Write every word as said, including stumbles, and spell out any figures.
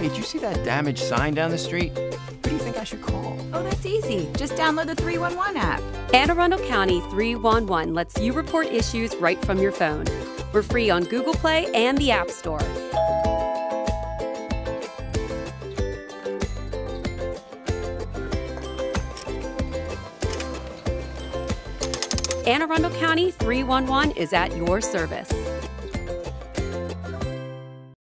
Hey, did you see that damaged sign down the street? Who do you think I should call? Oh, that's easy. Just download the three one one app. Anne Arundel County three one one lets you report issues right from your phone. We're free on Google Play and the App Store. Anne Arundel County three one one is at your service.